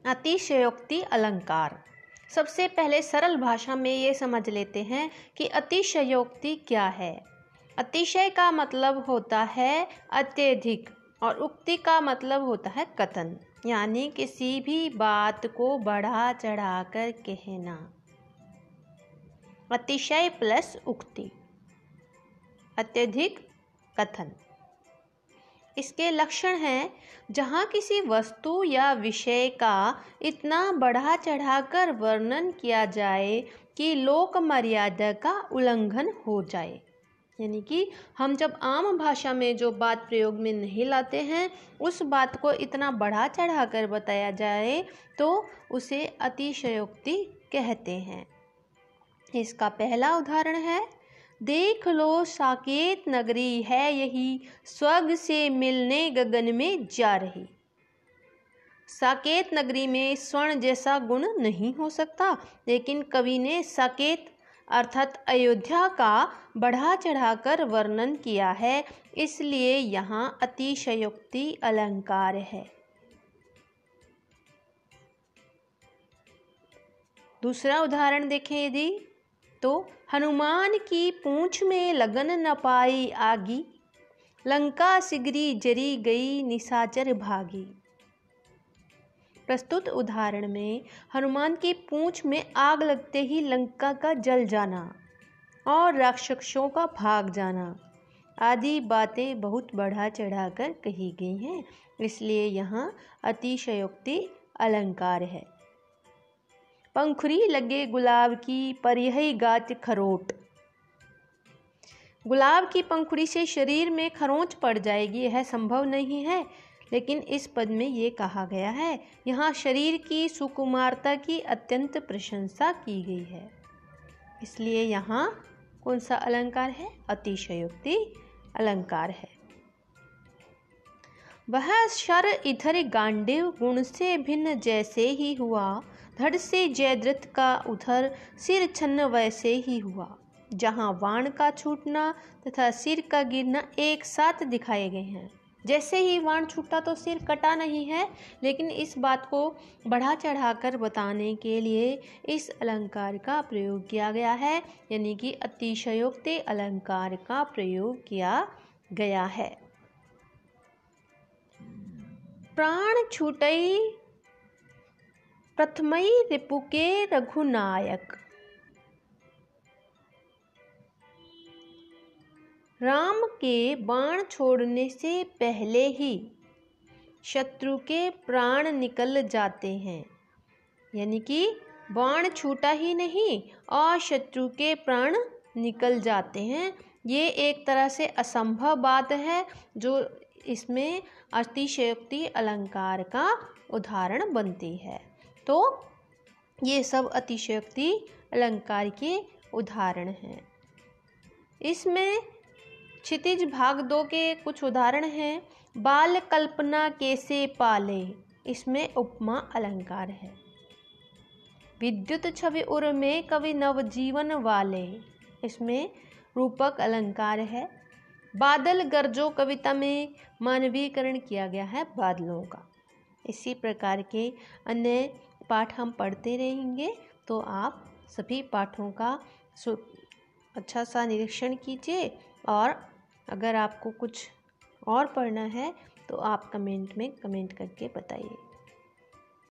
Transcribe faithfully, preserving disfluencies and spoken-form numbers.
अतिशयोक्ति अलंकार। सबसे पहले सरल भाषा में ये समझ लेते हैं कि अतिशयोक्ति क्या है। अतिशय का मतलब होता है अत्यधिक और उक्ति का मतलब होता है कथन, यानी किसी भी बात को बढ़ा चढ़ाकर कहना। अतिशय प्लस उक्ति, अत्यधिक, कथन। इसके लक्षण हैं, जहाँ किसी वस्तु या विषय का इतना बढ़ा चढ़ाकर वर्णन किया जाए कि लोक मर्यादा का उल्लंघन हो जाए। यानी कि हम जब आम भाषा में जो बात प्रयोग में नहीं लाते हैं, उस बात को इतना बढ़ा चढ़ाकर बताया जाए तो उसे अतिशयोक्ति कहते हैं। इसका पहला उदाहरण है, देख लो साकेत नगरी है यही, स्वर्ग से मिलने गगन में जा रही। साकेत नगरी में स्वर्ण जैसा गुण नहीं हो सकता, लेकिन कवि ने साकेत अर्थात अयोध्या का बढ़ा चढ़ाकर वर्णन किया है, इसलिए यहाँ अतिशयोक्ति अलंकार है। दूसरा उदाहरण देखें यदि, तो हनुमान की पूंछ में लगन न पाई आगी, लंका सिगरी जरी गई निशाचर भागी। प्रस्तुत उदाहरण में हनुमान की पूंछ में आग लगते ही लंका का जल जाना और राक्षसों का भाग जाना आदि बातें बहुत बढ़ा चढ़ाकर कही गई हैं, इसलिए यहाँ अतिशयोक्ति अलंकार है। पंखुरी लगे गुलाब की पर यही गात खरोट। गुलाब की पंखुड़ी से शरीर में खरोंच पड़ जाएगी, यह संभव नहीं है, लेकिन इस पद में ये कहा गया है, यहाँ शरीर की सुकुमारता की अत्यंत प्रशंसा की गई है, इसलिए यहाँ कौन सा अलंकार है? अतिशयोक्ति अलंकार है। वह शर इधर गांडीव गुण से भिन्न जैसे ही हुआ, धड़ से जयद्रथ का उधर सिर छन्न वैसे ही हुआ। जहाँ वाण का छूटना तथा सिर का गिरना एक साथ दिखाए गए हैं। जैसे ही वाण छूटा तो सिर कटा नहीं है, लेकिन इस बात को बढ़ा चढ़ाकर बताने के लिए इस अलंकार का प्रयोग किया गया है, यानी कि अतिशयोक्ति अलंकार का प्रयोग किया गया है। प्राण छूटई प्रथमई रिपुके रघुनायक। राम के बाण छोड़ने से पहले ही शत्रु के प्राण निकल जाते हैं, यानी कि बाण छूटा ही नहीं और शत्रु के प्राण निकल जाते हैं। ये एक तरह से असंभव बात है, जो इसमें अतिशयोक्ति अलंकार का उदाहरण बनती है। तो ये सब अतिशयोक्ति अलंकार के उदाहरण हैं। इसमें क्षितिज भाग दो के कुछ उदाहरण हैं। बाल कल्पना कैसे पाले, इसमें उपमा अलंकार है। विद्युत छवि उर में कवि नवजीवन वाले, इसमें रूपक अलंकार है। बादल गरजो कविता में मानवीकरण किया गया है बादलों का। इसी प्रकार के अन्य पाठ हम पढ़ते रहेंगे, तो आप सभी पाठों का अच्छा सा निरीक्षण कीजिए, और अगर आपको कुछ और पढ़ना है तो आप कमेंट में कमेंट करके बताइए।